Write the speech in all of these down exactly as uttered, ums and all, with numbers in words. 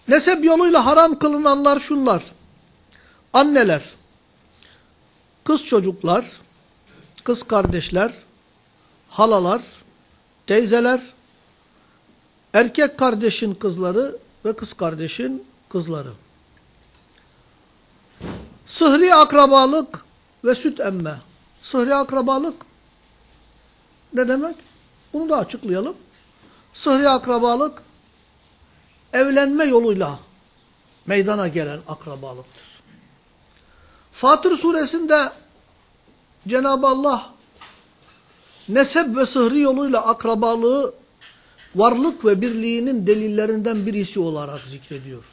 Nesep yoluyla haram kılınanlar şunlar. Anneler, kız çocuklar, kız kardeşler, halalar, teyzeler, erkek kardeşin kızları ve kız kardeşin kızları. Sıhri akrabalık ve süt emme. Sıhri akrabalık ne demek? Bunu da açıklayalım. Sıhri akrabalık evlenme yoluyla meydana gelen akrabalıktır. Fatır suresinde Cenab-ı Allah nesep ve sıhri yoluyla akrabalığı varlık ve birliğinin delillerinden birisi olarak zikrediyor.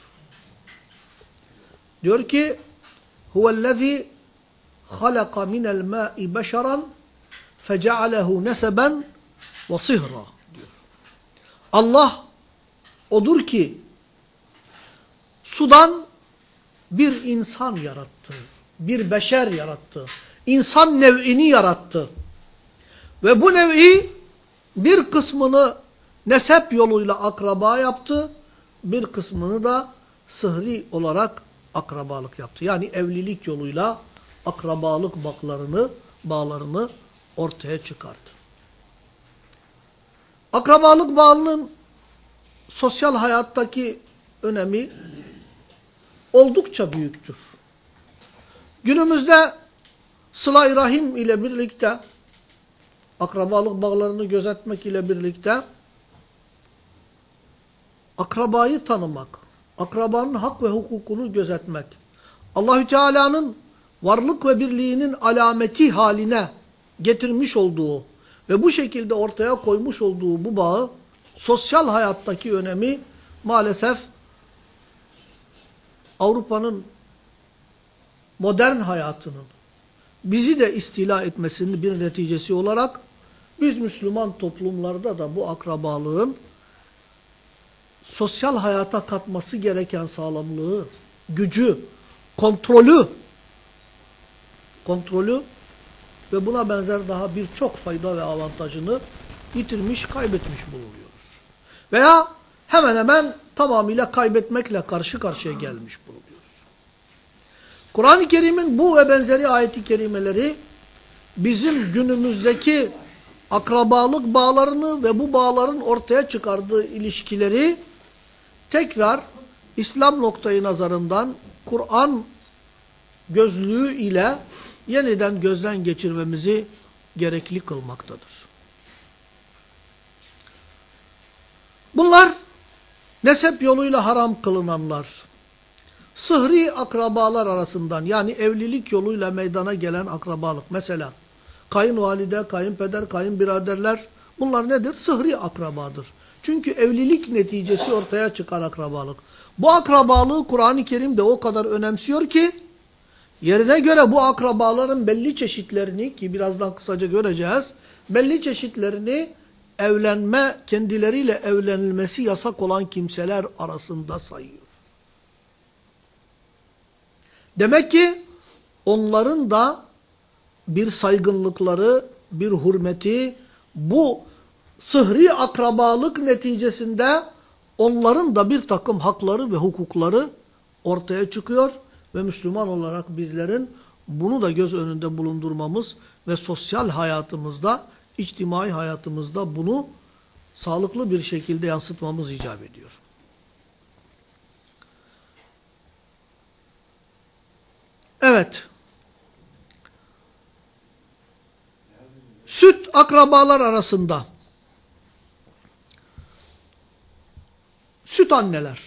Diyor ki huvellezî halaka minel mâ'i beşeran fecealehu neseben ve sihra diyor. Allah odur ki sudan bir insan yarattı. Bir beşer yarattı. İnsan nev'ini yarattı. Ve bu nev'i bir kısmını nesep yoluyla akraba yaptı. Bir kısmını da sıhri olarak akrabalık yaptı. Yani evlilik yoluyla akrabalık bağlarını, bağlarını ortaya çıkardı. Akrabalık bağının sosyal hayattaki önemi oldukça büyüktür. Günümüzde sıla-i rahim ile birlikte, akrabalık bağlarını gözetmek ile birlikte, akrabayı tanımak, akrabanın hak ve hukukunu gözetmek, Allahü Teala'nın varlık ve birliğinin alameti haline getirmiş olduğu ve bu şekilde ortaya koymuş olduğu bu bağı, sosyal hayattaki önemi maalesef Avrupa'nın modern hayatının bizi de istila etmesinin bir neticesi olarak biz Müslüman toplumlarda da bu akrabalığın sosyal hayata katması gereken sağlamlığı, gücü, kontrolü, kontrolü ve buna benzer daha birçok fayda ve avantajını yitirmiş, kaybetmiş bulunuyoruz. Veya hemen hemen tamamıyla kaybetmekle karşı karşıya gelmiş bulunuyoruz. Kur'an-ı Kerim'in bu ve benzeri ayet-i kerimeleri bizim günümüzdeki akrabalık bağlarını ve bu bağların ortaya çıkardığı ilişkileri tekrar İslam noktayı nazarından Kur'an gözlüğü ile yeniden gözden geçirmemizi gerekli kılmaktadır. Bunlar nesep yoluyla haram kılınanlar, sıhri akrabalar arasından yani evlilik yoluyla meydana gelen akrabalık. Mesela kayınvalide, kayınpeder, kayınbiraderler bunlar nedir? Sıhri akrabadır. Çünkü evlilik neticesi ortaya çıkan akrabalık. Bu akrabalığı Kur'an-ı Kerim'de o kadar önemsiyor ki yerine göre bu akrabaların belli çeşitlerini ki birazdan kısaca göreceğiz, belli çeşitlerini evlenme, kendileriyle evlenilmesi yasak olan kimseler arasında sayıyor. Demek ki onların da bir saygınlıkları, bir hürmeti, bu sıhri akrabalık neticesinde onların da bir takım hakları ve hukukları ortaya çıkıyor ve Müslüman olarak bizlerin bunu da göz önünde bulundurmamız ve sosyal hayatımızda, içtimai hayatımızda bunu sağlıklı bir şekilde yansıtmamız icap ediyor. Evet. Süt akrabalar arasında süt anneler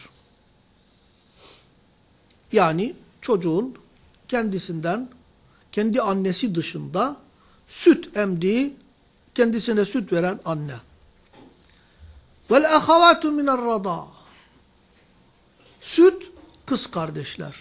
yani çocuğun kendisinden kendi annesi dışında süt emdiği kendisine süt veren anne. Vel ahavatu mine'r-radâ. Süt kız kardeşler.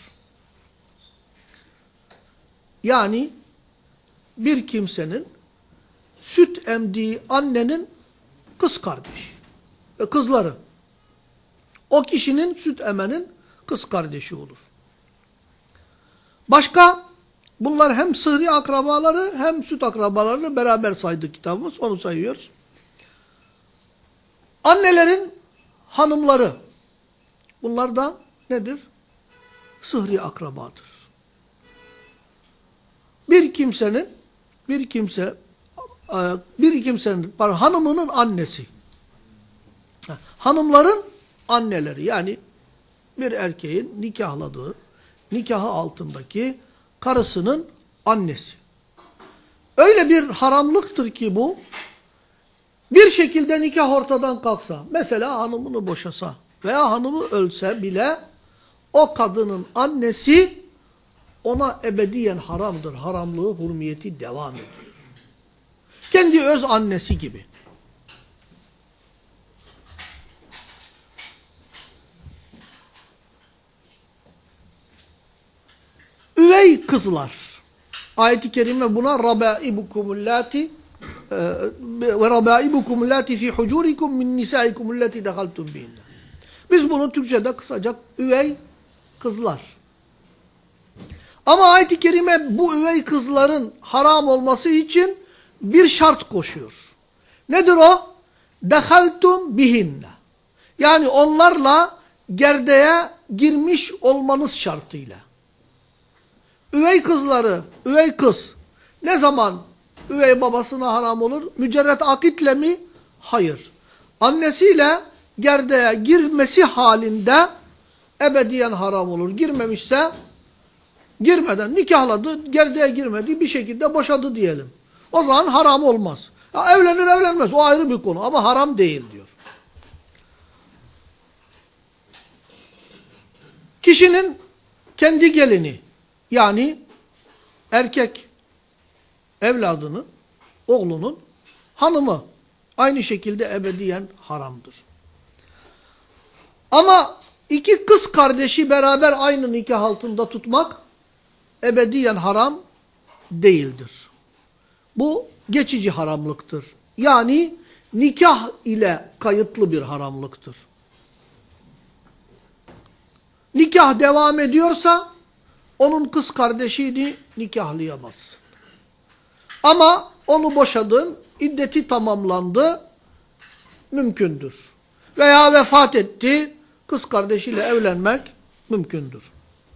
Yani bir kimsenin süt emdiği annenin kız kardeşi ve kızları. O kişinin süt emenin kız kardeşi olur. Başka bunlar hem sıhri akrabaları hem süt akrabalarını beraber saydık kitabımız. Onu sayıyoruz. Annelerin hanımları Bunlar da nedir? Sıhri akrabadır. Bir kimsenin, bir kimse, bir kimsenin, pardon, hanımının annesi, hanımların anneleri, yani bir erkeğin nikahladığı, nikahı altındaki karısının annesi. Öyle bir haramlıktır ki bu, bir şekilde nikah ortadan kalksa, mesela hanımını boşasa veya hanımı ölse bile, o kadının annesi ona ebediyen haramdır. Haramlığı, hurmiyeti devam ediyor. Kendi öz annesi gibi. Üvey kızlar. Ayet-i kerime buna rabaibukumul-lati ve rabaibukumul-lati fi hucurikum min nisaikumul-lati dehaltum bihinne. Biz bunu Türkçe'de kısaca üvey kızlar. Ama ayet-i kerime bu üvey kızların haram olması için bir şart koşuyor. Nedir o? Dehaltum bihinne. Yani onlarla gerdeğe girmiş olmanız şartıyla. Üvey kızları, üvey kız ne zaman üvey babasına haram olur? Mücerret akitle mi? Hayır. Annesiyle gerdeğe girmesi halinde ebediyen haram olur. Girmemişse, girmeden nikahladı, gerdeğe girmedi, bir şekilde boşadı diyelim. O zaman haram olmaz. Ya evlenir evlenmez, o ayrı bir konu ama haram değil diyor. Kişinin kendi gelini, yani erkek evladının, oğlunun hanımı aynı şekilde ebediyen haramdır. Ama iki kız kardeşi beraber aynı nikah altında tutmak ebediyen haram değildir. Bu geçici haramlıktır. Yani nikah ile kayıtlı bir haramlıktır. Nikah devam ediyorsa onun kız kardeşini nikahlayamaz. Ama onu boşadın, iddeti tamamlandı, mümkündür. Veya vefat etti, kız kardeşiyle evlenmek mümkündür.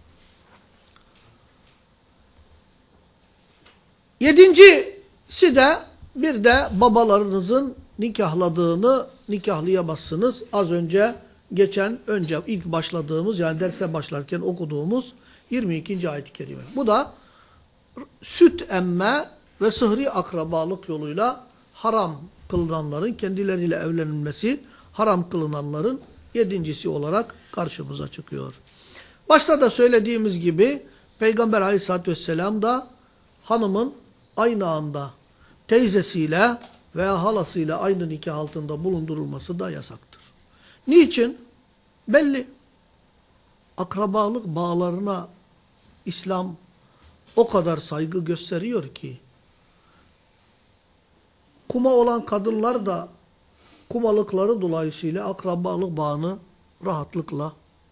Yedincisi de bir de babalarınızın nikahladığını nikahlayamazsınız. Az önce geçen, önce ilk başladığımız, yani derse başlarken okuduğumuz yirmi ikinci ayet-i kerime. Bu da süt emme ve sıhri akrabalık yoluyla haram kılınanların, kendileriyle evlenilmesi haram kılınanların yedincisi olarak karşımıza çıkıyor. Başta da söylediğimiz gibi Peygamber aleyhissalatü vesselam da hanımın aynı anda teyzesiyle veya halasıyla aynı nikah altında bulundurulması da yasaktır. Niçin? Belli. Akrabalık bağlarına İslam o kadar saygı gösteriyor ki, kuma olan kadınlar da kumalıkları dolayısıyla akrabalık bağını rahatlıkla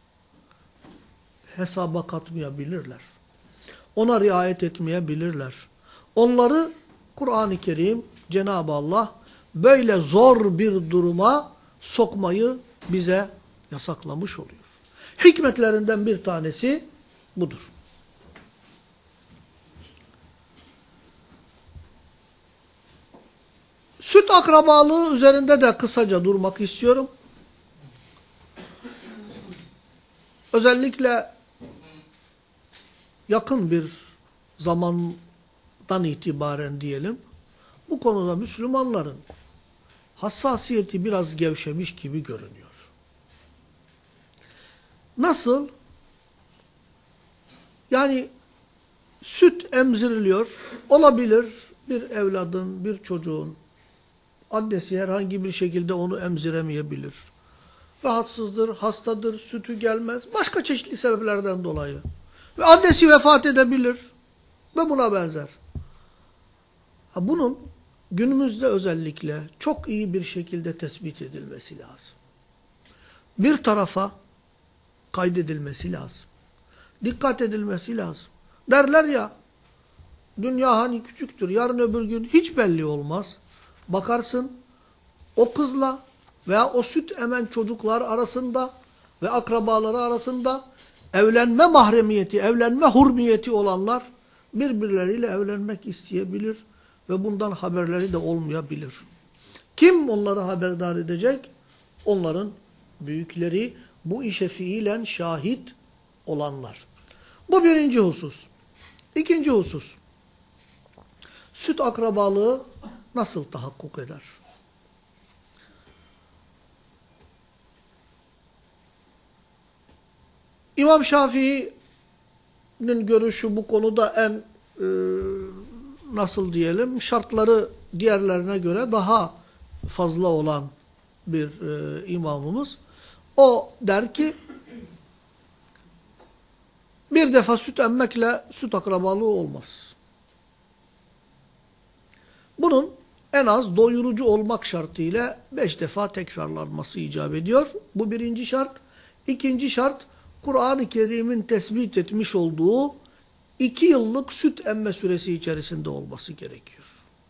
hesaba katmayabilirler. Ona riayet etmeyebilirler. Onları Kur'an-ı Kerim, Cenab-ı Allah böyle zor bir duruma sokmayı bize yasaklamış oluyor. Hikmetlerinden bir tanesi budur. Süt akrabalığı üzerinde de kısaca durmak istiyorum. Özellikle yakın bir zamandan itibaren diyelim, bu konuda Müslümanların hassasiyeti biraz gevşemiş gibi görünüyor. Nasıl? Yani süt emziriliyor, olabilir bir evladın, bir çocuğun annesi herhangi bir şekilde onu emziremeyebilir. Rahatsızdır, hastadır, sütü gelmez. Başka çeşitli sebeplerden dolayı. Ve annesi vefat edebilir. Ve buna benzer. Ha, bunun günümüzde özellikle çok iyi bir şekilde tespit edilmesi lazım. Bir tarafa kaydedilmesi lazım. Dikkat edilmesi lazım. Derler ya, dünya hani küçüktür, yarın öbür gün hiç belli olmaz. Bakarsın o kızla veya o süt emen çocuklar arasında ve akrabaları arasında evlenme mahremiyeti, evlenme hurmiyeti olanlar birbirleriyle evlenmek isteyebilir ve bundan haberleri de olmayabilir. Kim onları haberdar edecek? Onların büyükleri, bu işe fiilen şahit olanlar. Bu birinci husus. İkinci husus. Süt akrabalığı nasıl tahakkuk eder? İmam Şafii'nin görüşü bu konuda en e, nasıl diyelim şartları diğerlerine göre daha fazla olan bir e, imamımız. O der ki bir defa süt emmekle süt akrabalığı olmaz. Bunun en az doyurucu olmak şartıyla beş defa tekrarlanması icap ediyor. Bu birinci şart. İkinci şart, Kur'an-ı Kerim'in tespit etmiş olduğu iki yıllık süt emme süresi içerisinde olması gerekiyor.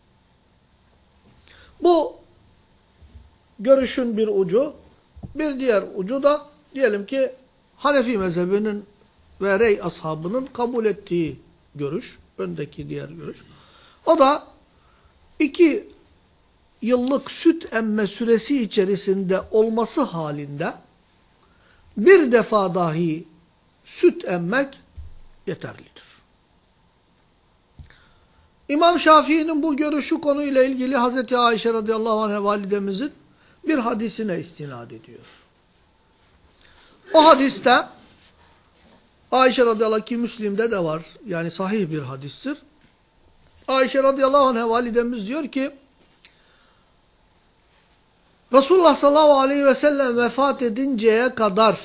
Bu görüşün bir ucu. Bir diğer ucu da diyelim ki Hanefi mezhebinin ve Rey ashabının kabul ettiği görüş. Öndeki diğer görüş. O da iki yıllık süt emme süresi içerisinde olması halinde bir defa dahi süt emmek yeterlidir. İmam Şafii'nin bu görüşü konuyla ilgili Hazreti Ayşe radıyallahu anh validemizin bir hadisine istinad ediyor. O hadiste Ayşe radıyallahu anh ki Müslim'de de var. Yani sahih bir hadistir. Ayşe radıyallahu anh validemiz diyor ki Resulullah sallallahu aleyhi ve sellem vefat edinceye kadar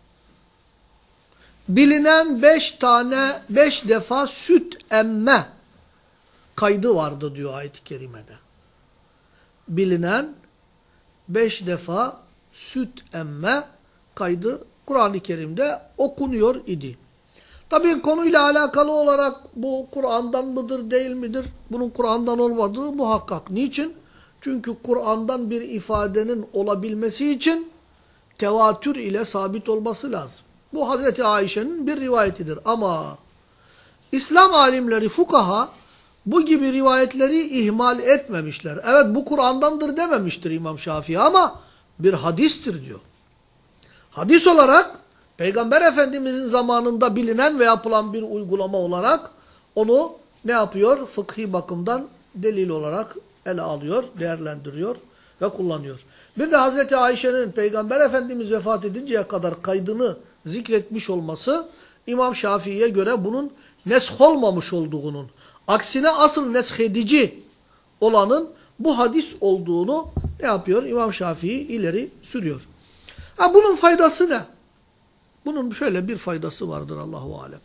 bilinen beş tane, beş defa süt emme kaydı vardı diyor ayet-i kerimede. Bilinen beş defa süt emme kaydı Kur'an-ı Kerim'de okunuyor idi. Tabii konuyla alakalı olarak bu Kur'an'dan mıdır değil midir? Bunun Kur'an'dan olmadığı muhakkak. Niçin? Çünkü Kur'an'dan bir ifadenin olabilmesi için tevatür ile sabit olması lazım. Bu Hazreti Ayşe'nin bir rivayetidir. Ama İslam alimleri, fukaha bu gibi rivayetleri ihmal etmemişler. Evet bu Kur'an'dandır dememiştir İmam Şafii ama bir hadistir diyor. Hadis olarak Peygamber Efendimizin zamanında bilinen ve yapılan bir uygulama olarak onu ne yapıyor? Fıkhi bakımdan delil olarak ele alıyor, değerlendiriyor ve kullanıyor. Bir de Hazreti Ayşe'nin Peygamber Efendimiz vefat edinceye kadar kaydını zikretmiş olması İmam Şafii'ye göre bunun nesh olmamış olduğunun, aksine asıl neshedici olanın bu hadis olduğunu ne yapıyor? İmam Şafii ileri sürüyor. Ha, bunun faydası ne? Bunun şöyle bir faydası vardır Allahu alem.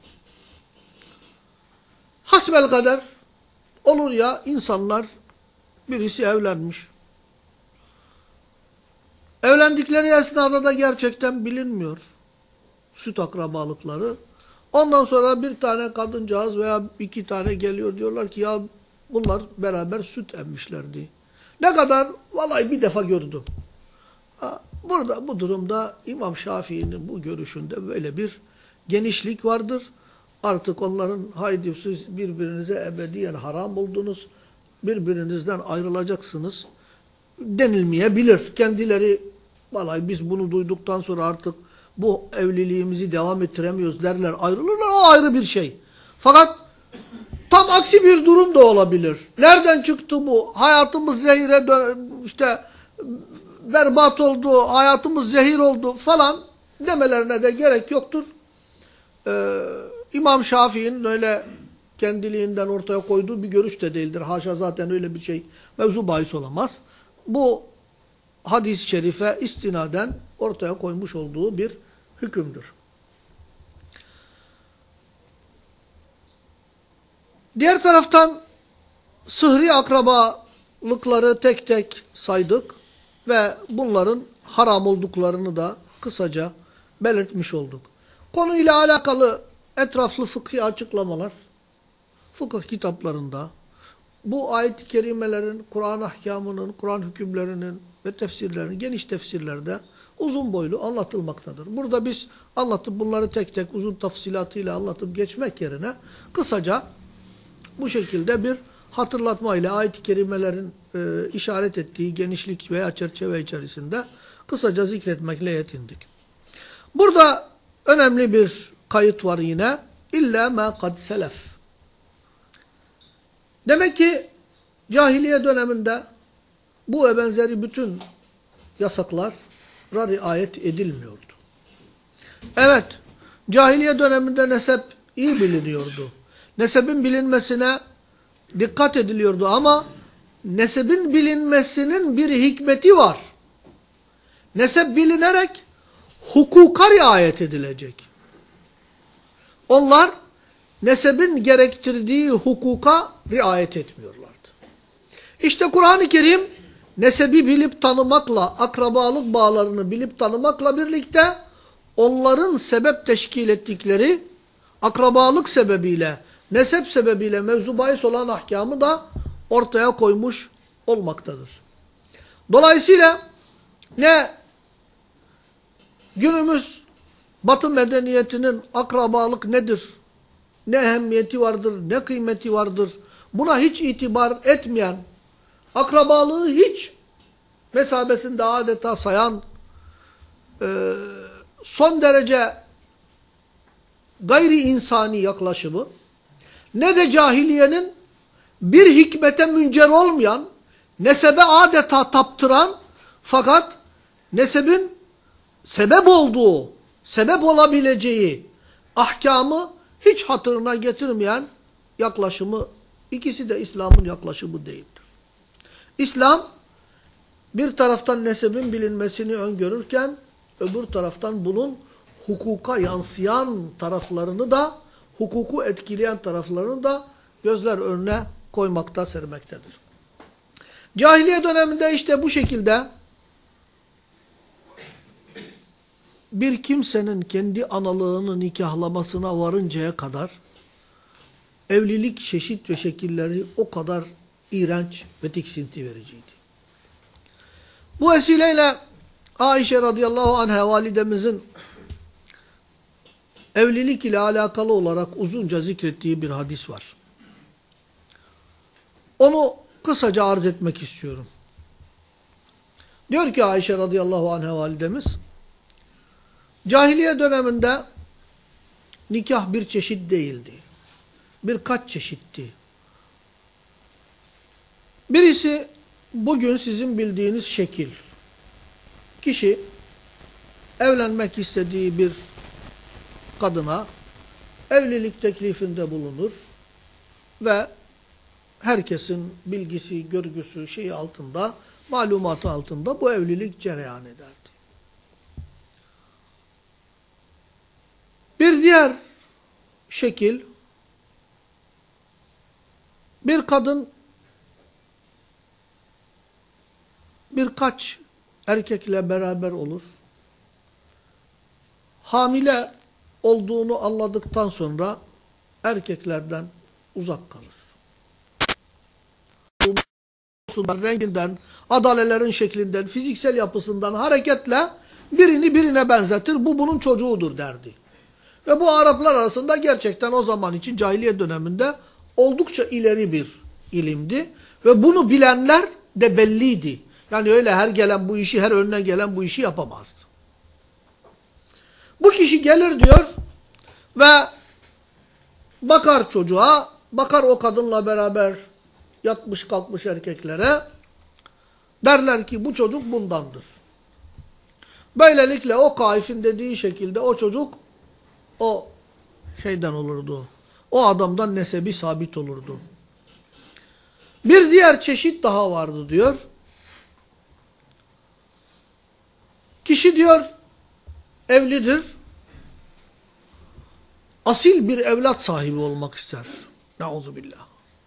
Hasbel kader olur ya insanlar birisi evlenmiş. Evlendikleri esnada da gerçekten bilinmiyor süt akrabalıkları. Ondan sonra bir tane kadıncağız veya iki tane geliyor diyorlar ki ya bunlar beraber süt emmişlerdi. Ne kadar? Vallahi bir defa gördüm. Burada bu durumda İmam Şafii'nin bu görüşünde böyle bir genişlik vardır. Artık onların haydi siz birbirinize ebediyen haram oldunuz, birbirinizden ayrılacaksınız denilmeyebilir. Kendileri vallahi biz bunu duyduktan sonra artık bu evliliğimizi devam ettiremiyoruz derler, ayrılırlar, o ayrı bir şey. Fakat tam aksi bir durum da olabilir. Nereden çıktı bu? Hayatımız zehire işte berbat oldu, hayatımız zehir oldu falan demelerine de gerek yoktur. Ee, İmam Şafii'nin öyle kendiliğinden ortaya koyduğu bir görüş de değildir. Haşa zaten öyle bir şey mevzu bahis olamaz. Bu hadis-i şerife istinaden ortaya koymuş olduğu bir hükümdür. Diğer taraftan sıhri akrabalıkları tek tek saydık ve bunların haram olduklarını da kısaca belirtmiş olduk. Konuyla alakalı etraflı fıkhi açıklamalar fıkıh kitaplarında bu ayet-i kerimelerin, Kur'an ahkamının, Kur'an hükümlerinin ve tefsirlerinin geniş tefsirlerde uzun boylu anlatılmaktadır. Burada biz anlatıp bunları tek tek uzun tafsilatıyla anlatıp geçmek yerine kısaca bu şekilde bir hatırlatma ile ayet-i kerimelerin e, işaret ettiği genişlik veya çerçeve içerisinde kısaca zikretmekle yetindik. Burada önemli bir kayıt var yine. İlla ma kad selef. Demek ki cahiliye döneminde bu ve benzeri bütün yasaklara riayet edilmiyordu. Evet, cahiliye döneminde nesep iyi biliniyordu. Nesebin bilinmesine dikkat ediliyordu ama nesebin bilinmesinin bir hikmeti var. Nesep bilinerek hukuka riayet edilecek. Onlar nesebin gerektirdiği hukuka riayet etmiyorlardı. İşte Kur'an-ı Kerim nesebi bilip tanımakla, akrabalık bağlarını bilip tanımakla birlikte onların sebep teşkil ettikleri akrabalık sebebiyle, nesep sebebiyle mevzu bahis olan ahkamı da ortaya koymuş olmaktadır. Dolayısıyla ne günümüz Batı medeniyetinin akrabalık nedir, ne ehemmiyeti vardır, ne kıymeti vardır, buna hiç itibar etmeyen, akrabalığı hiç mesabesinde adeta sayan, e, son derece gayri insani yaklaşımı, ne de cahiliyenin bir hikmete müncer olmayan, nesebe adeta taptıran fakat nesebin sebep olduğu, sebep olabileceği ahkamı hiç hatırına getirmeyen yaklaşımı, ikisi de İslam'ın yaklaşımı değildir. İslam bir taraftan nesebin bilinmesini öngörürken öbür taraftan bunun hukuka yansıyan taraflarını da, hukuku etkileyen taraflarını da gözler önüne koymakta, sermektedir. Cahiliye döneminde işte bu şekilde bir kimsenin kendi analığını nikahlamasına varıncaya kadar evlilik çeşit ve şekilleri o kadar iğrenç ve tiksinti vericiydi. Bu vesileyle Ayşe radıyallahu anha validemizin evlilik ile alakalı olarak uzunca zikrettiği bir hadis var. Onu kısaca arz etmek istiyorum. Diyor ki Ayşe radıyallahu anha validemiz, cahiliye döneminde nikah bir çeşit değildi. Birkaç çeşitti. Birisi bugün sizin bildiğiniz şekil. Kişi evlenmek istediği bir kadına evlilik teklifinde bulunur ve herkesin bilgisi, görgüsü, şeyi altında, malumatı altında bu evlilik cereyan ederdi. Bir diğer şekil, bir kadın birkaç erkekle beraber olur. Hamile olduğunu anladıktan sonra erkeklerden uzak kalır. Renginden, adalelerin şeklinden, fiziksel yapısından hareketle birini birine benzetir. Bu bunun çocuğudur derdi. Ve bu Araplar arasında gerçekten o zaman için cahiliye döneminde oldukça ileri bir ilimdi. Ve bunu bilenler de belliydi. Yani öyle her gelen bu işi, her önüne gelen bu işi yapamazdı. Bu kişi gelir diyor ve bakar çocuğa, bakar o kadınla beraber yatmış kalkmış erkeklere, derler ki bu çocuk bundandır. Böylelikle o kaifin dediği şekilde o çocuk o şeyden olurdu. O adamdan nesebi sabit olurdu. Bir diğer çeşit daha vardı diyor. Kişi diyor evlidir. Asil bir evlat sahibi olmak ister. Nauzubillah.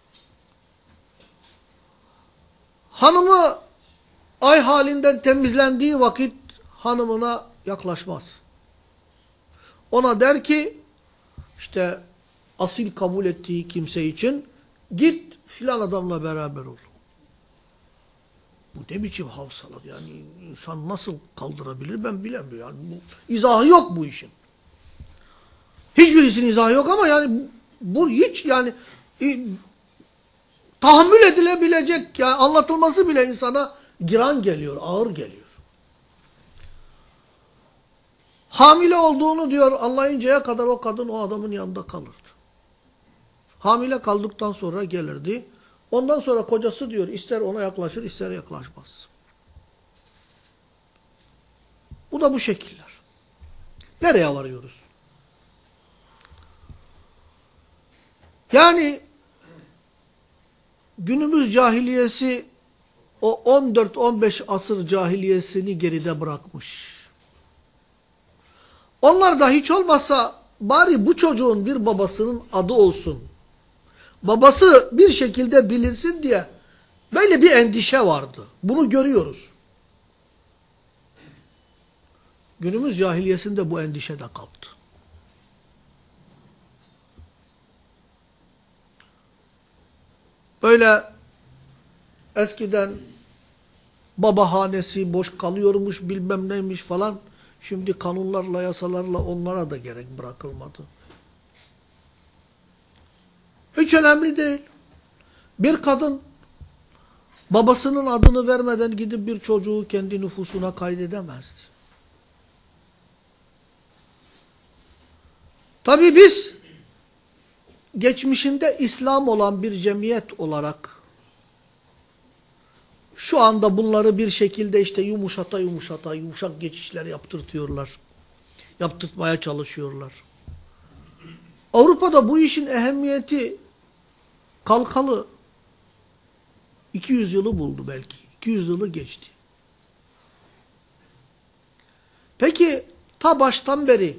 Hanımı ay halinden temizlendiği vakit hanımına yaklaşmaz. Ona der ki işte asil kabul ettiği kimse için git filan adamla beraber ol. Bu ne biçim havsalar yani insan nasıl kaldırabilir ben bilemiyorum. Yani bu, izahı yok bu işin. Hiçbirisinin izahı yok ama yani bu hiç yani e, tahammül edilebilecek yani anlatılması bile insana giran geliyor, ağır geliyor. Hamile olduğunu diyor anlayıncaya kadar o kadın o adamın yanında kalırdı. Hamile kaldıktan sonra gelirdi. Ondan sonra kocası diyor ister ona yaklaşır ister yaklaşmaz. Bu da bu şekiller. Nereye varıyoruz? Yani günümüz cahiliyesi o on dört on beş asır cahiliyesini geride bırakmış. Onlar da hiç olmazsa bari bu çocuğun bir babasının adı olsun. Babası bir şekilde bilinsin diye böyle bir endişe vardı. Bunu görüyoruz. Günümüz cahiliyesinde bu endişe de kalktı. Böyle eskiden babahanesi boş kalıyormuş bilmem neymiş falan. Şimdi kanunlarla yasalarla onlara da gerek bırakılmadı. Hiç önemli değil. Bir kadın babasının adını vermeden gidip bir çocuğu kendi nüfusuna kaydedemezdi. Tabii biz geçmişinde İslam olan bir cemiyet olarak şu anda bunları bir şekilde işte yumuşata yumuşata yumuşak geçişler yaptırtıyorlar. Yaptırtmaya çalışıyorlar. Avrupa'da bu işin ehemmiyeti kalkalı iki yüz yılı buldu belki. iki yüz yılı geçti. Peki ta baştan beri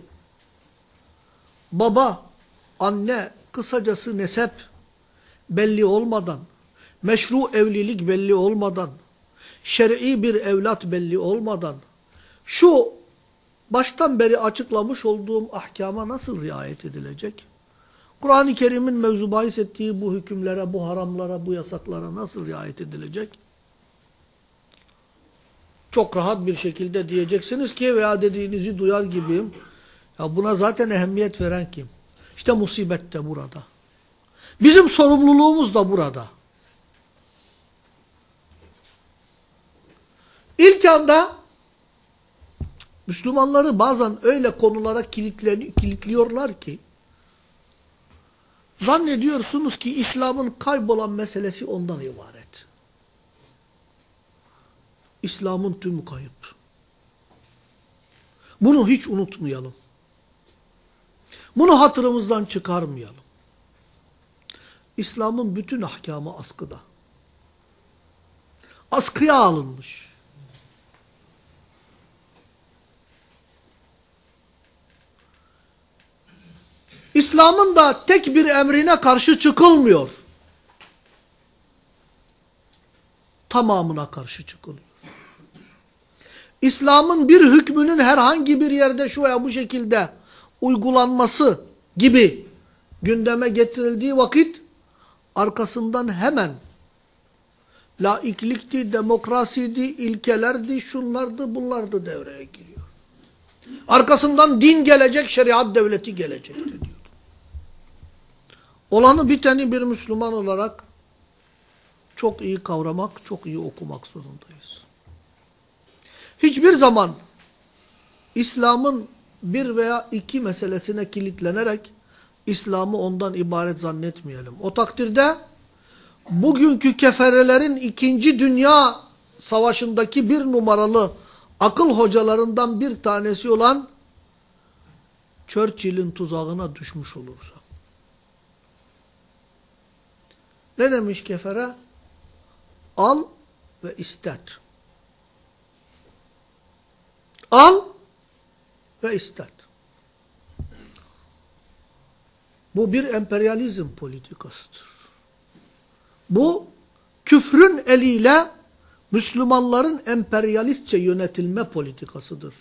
baba, anne, kısacası nesep belli olmadan, meşru evlilik belli olmadan, şer'i bir evlat belli olmadan, şu baştan beri açıklamış olduğum ahkama nasıl riayet edilecek? Kur'an-ı Kerim'in mevzu bahis ettiği bu hükümlere, bu haramlara, bu yasaklara nasıl riayet edilecek? Çok rahat bir şekilde diyeceksiniz ki veya dediğinizi duyar gibiyim. Ya buna zaten ehemmiyet veren kim? İşte musibet de burada. Bizim sorumluluğumuz da burada. İlk anda Müslümanları bazen öyle konulara kilitliyorlar ki zannediyorsunuz ki İslam'ın kaybolan meselesi ondan ibaret. İslam'ın tümü kayıp. Bunu hiç unutmayalım. Bunu hatırımızdan çıkarmayalım. İslam'ın bütün ahkamı askıda. Askıya alınmış. İslam'ın da tek bir emrine karşı çıkılmıyor. Tamamına karşı çıkılıyor. İslam'ın bir hükmünün herhangi bir yerde şu veya bu şekilde uygulanması gibi gündeme getirildiği vakit arkasından hemen laiklikti, demokrasiydi, ilkelerdi, şunlardı, bunlardı devreye giriyor. Arkasından din gelecek, şeriat devleti gelecekti diyor. Olanı biteni bir Müslüman olarak çok iyi kavramak, çok iyi okumak zorundayız. Hiçbir zaman İslam'ın bir veya iki meselesine kilitlenerek İslam'ı ondan ibaret zannetmeyelim. O takdirde bugünkü keferelerin ikinci Dünya Savaşı'ndaki bir numaralı akıl hocalarından bir tanesi olan Churchill'in tuzağına düşmüş olursa. Ne demiş kefere? Al ve istet. Al ve istet. Bu bir emperyalizm politikasıdır. Bu küfrün eliyle Müslümanların emperyalistçe yönetilme politikasıdır.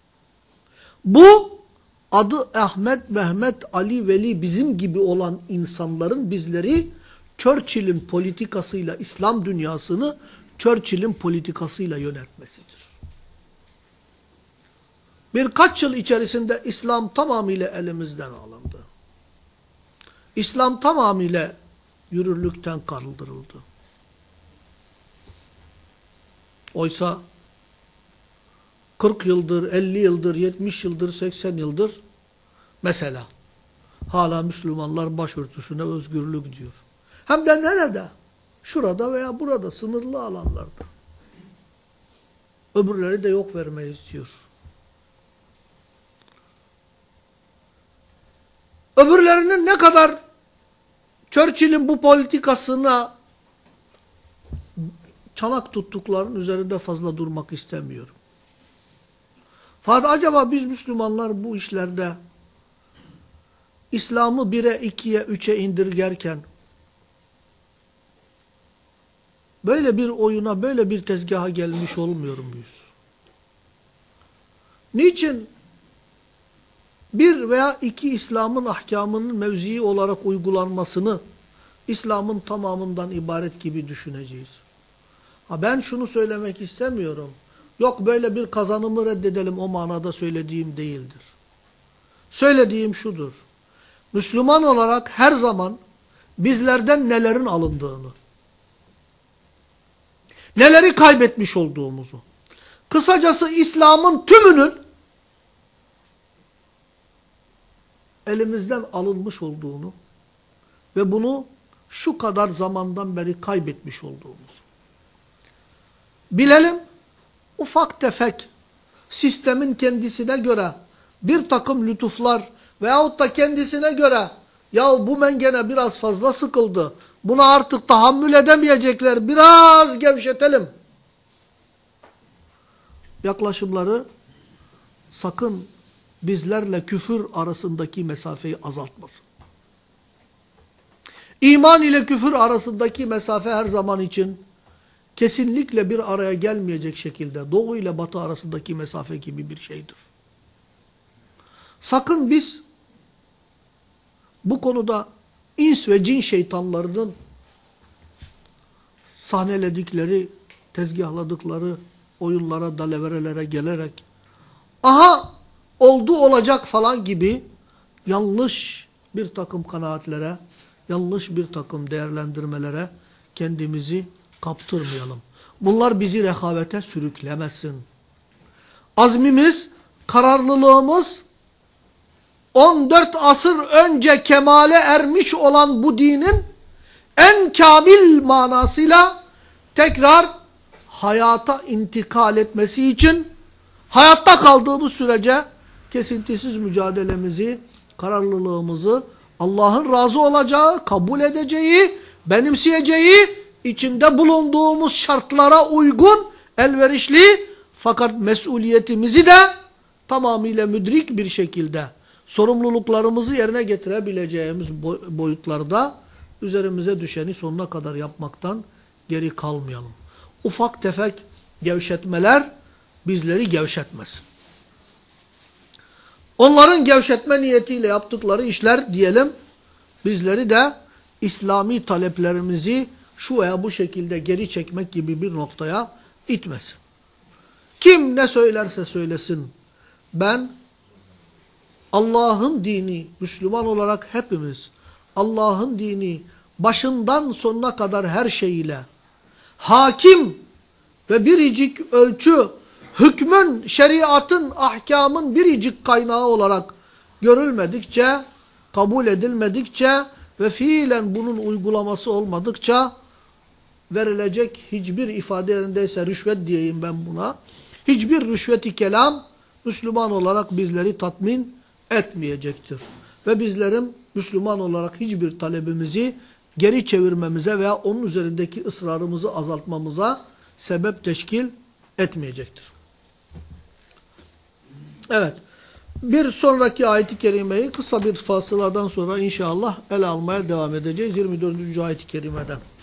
Bu adı Ahmet, Mehmet, Ali, Veli bizim gibi olan insanların bizleri Churchill'in politikasıyla İslam dünyasını Churchill'in politikasıyla yönetmesidir. Birkaç yıl içerisinde İslam tamamıyla elimizden alındı. İslam tamamıyla yürürlükten kaldırıldı. Oysa kırk yıldır, elli yıldır, yetmiş yıldır, seksen yıldır mesela hala Müslümanlar başörtüsüne özgürlük diyor. Hem de nerede? Şurada veya burada, sınırlı alanlarda. Öbürleri de yok vermeyiz diyor. Öbürlerinin ne kadar Churchill'in bu politikasına çanak tuttuklarının üzerinde fazla durmak istemiyorum. Fakat acaba biz Müslümanlar bu işlerde İslam'ı bire, ikiye, üçe indirgerken böyle bir oyuna, böyle bir tezgaha gelmiş olmuyor muyuz? Niçin bir veya iki İslam'ın ahkamının mevzii olarak uygulanmasını İslam'ın tamamından ibaret gibi düşüneceğiz? Ha, ben şunu söylemek istemiyorum. Yok böyle bir kazanımı reddedelim, o manada söylediğim değildir. Söylediğim şudur. Müslüman olarak her zaman bizlerden nelerin alındığını, neleri kaybetmiş olduğumuzu, kısacası İslam'ın tümünün elimizden alınmış olduğunu ve bunu şu kadar zamandan beri kaybetmiş olduğumuzu bilelim. Ufak tefek sistemin kendisine göre bir takım lütuflar veyahut da kendisine göre ya bu mengene biraz fazla sıkıldı, buna artık tahammül edemeyecekler, biraz gevşetelim yaklaşımları sakın bizlerle küfür arasındaki mesafeyi azaltmasın. İman ile küfür arasındaki mesafe her zaman için kesinlikle bir araya gelmeyecek şekilde Doğu ile Batı arasındaki mesafe gibi bir şeydir. Sakın biz bu konuda ins ve cin şeytanlarının sahneledikleri, tezgahladıkları oyunlara, dalaverelere gelerek aha oldu olacak falan gibi yanlış bir takım kanaatlere, yanlış bir takım değerlendirmelere kendimizi kaptırmayalım. Bunlar bizi rehavete sürüklemesin. Azmimiz, kararlılığımız on dört asır önce kemale ermiş olan bu dinin en kamil manasıyla tekrar hayata intikal etmesi için hayatta kaldığımız sürece kesintisiz mücadelemizi, kararlılığımızı Allah'ın razı olacağı, kabul edeceği, benimseyeceği, içinde bulunduğumuz şartlara uygun, elverişli fakat mesuliyetimizi de tamamıyla müdrik bir şekilde sorumluluklarımızı yerine getirebileceğimiz boyutlarda üzerimize düşeni sonuna kadar yapmaktan geri kalmayalım. Ufak tefek gevşetmeler bizleri gevşetmesin. Onların gevşetme niyetiyle yaptıkları işler diyelim, bizleri de İslami taleplerimizi şu veya bu şekilde geri çekmek gibi bir noktaya itmesin. Kim ne söylerse söylesin, ben Allah'ın dini, Müslüman olarak hepimiz Allah'ın dini başından sonuna kadar her şeyiyle hakim ve biricik ölçü, hükmün, şeriatın, ahkamın biricik kaynağı olarak görülmedikçe, kabul edilmedikçe ve fiilen bunun uygulaması olmadıkça verilecek hiçbir ifade yerindeyse rüşvet diyeyim ben buna, hiçbir rüşvet-i kelam Müslüman olarak bizleri tatmin etmeyecektir. Ve bizlerin Müslüman olarak hiçbir talebimizi geri çevirmemize veya onun üzerindeki ısrarımızı azaltmamıza sebep teşkil etmeyecektir. Evet. Bir sonraki ayet-i kerimeyi kısa bir fasıladan sonra inşallah ele almaya devam edeceğiz. yirmi dördüncü ayet-i kerimeden.